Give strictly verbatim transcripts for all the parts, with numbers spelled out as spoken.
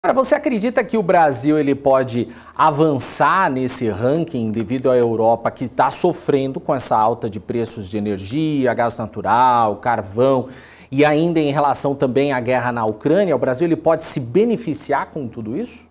Cara, você acredita que o Brasil ele pode avançar nesse ranking devido à Europa que está sofrendo com essa alta de preços de energia, gás natural, carvão e ainda em relação também à guerra na Ucrânia? O Brasil ele pode se beneficiar com tudo isso?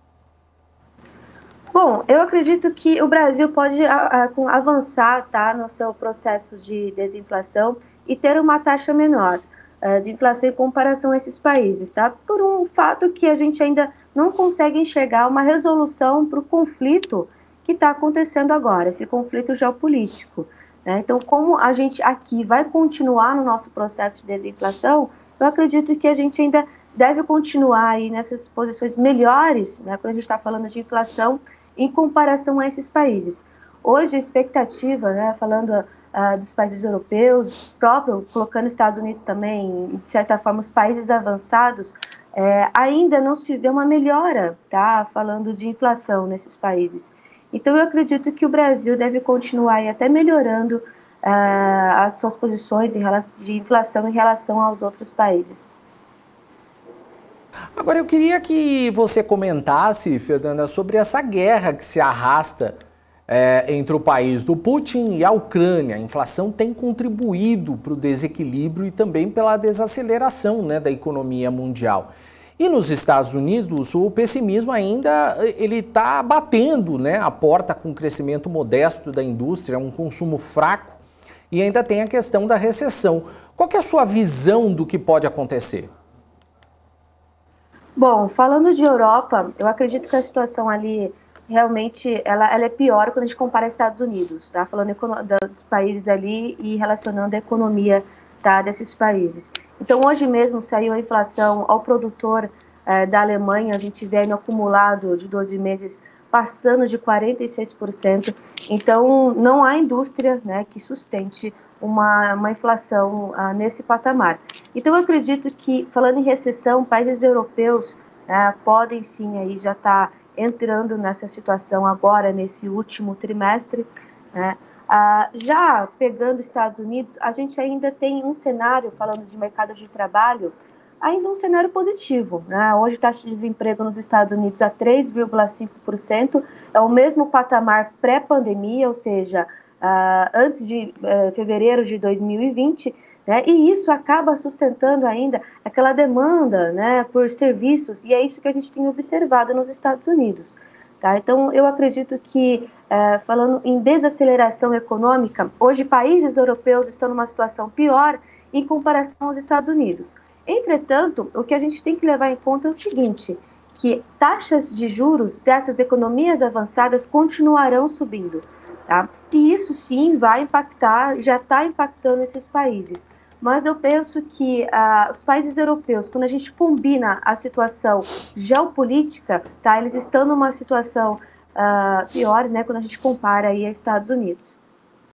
Bom, eu acredito que o Brasil pode a, a, avançar, tá, no seu processo de desinflação e ter uma taxa menor uh, de inflação em comparação a esses países, tá? Por um fato que a gente ainda não consegue enxergar uma resolução para o conflito que está acontecendo agora, esse conflito geopolítico, né? Então, como a gente aqui vai continuar no nosso processo de desinflação, eu acredito que a gente ainda deve continuar aí nessas posições melhores, né, quando a gente está falando de inflação, em comparação a esses países. Hoje, a expectativa, né, falando uh, dos países europeus, próprio, colocando Estados Unidos também, de certa forma, os países avançados, é, ainda não se vê uma melhora, tá, falando de inflação nesses países. Então, eu acredito que o Brasil deve continuar aí até melhorando uh, as suas posições em relação, de inflação em relação aos outros países. Agora eu queria que você comentasse, Fernanda, sobre essa guerra que se arrasta é, entre o país do Putin e a Ucrânia. A inflação tem contribuído para o desequilíbrio e também pela desaceleração, né, da economia mundial. E nos Estados Unidos, o pessimismo ainda ele está batendo, né, a porta com o crescimento modesto da indústria, um consumo fraco e ainda tem a questão da recessão. Qual que é a sua visão do que pode acontecer? Bom, falando de Europa, eu acredito que a situação ali realmente ela, ela é pior quando a gente compara Estados Unidos, tá? Falando dos países ali e relacionando a economia, tá, desses países. Então, hoje mesmo saiu a inflação ao produtor eh, da Alemanha, a gente vê no acumulado de doze meses passando de quarenta e seis por cento. Então, não há indústria, né, que sustente uma, uma inflação ah, nesse patamar. Então, eu acredito que, falando em recessão, países europeus ah, podem sim aí já estar tá entrando nessa situação agora, nesse último trimestre, né? Ah, já pegando Estados Unidos, a gente ainda tem um cenário, falando de mercado de trabalho, ainda um cenário positivo, né? Hoje a taxa de desemprego nos Estados Unidos a três vírgula cinco por cento, é o mesmo patamar pré-pandemia, ou seja, uh, antes de uh, fevereiro de dois mil e vinte, né? E isso acaba sustentando ainda aquela demanda, né, por serviços, e é isso que a gente tem observado nos Estados Unidos. Tá? Então, eu acredito que, uh, falando em desaceleração econômica, hoje países europeus estão numa situação pior em comparação aos Estados Unidos. Entretanto, o que a gente tem que levar em conta é o seguinte, que taxas de juros dessas economias avançadas continuarão subindo, tá? E isso sim vai impactar, já está impactando esses países. Mas eu penso que ah, os países europeus, quando a gente combina a situação geopolítica, tá? Eles estão numa situação ah, pior, né, quando a gente compara aí a Estados Unidos.